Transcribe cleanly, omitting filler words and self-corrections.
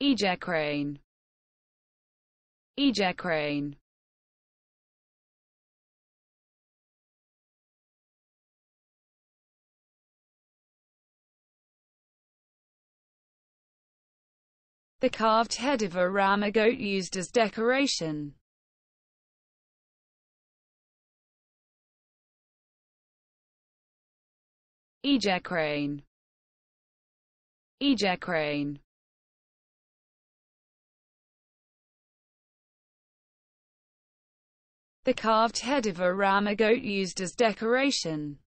Aegicrane. Aegicrane. The carved head of a ram or goat used as decoration. Aegicrane. Aegicrane. The carved head of a ram or goat used as decoration.